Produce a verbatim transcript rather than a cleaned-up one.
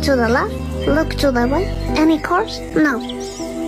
to the left, look to the right. Any cars? No.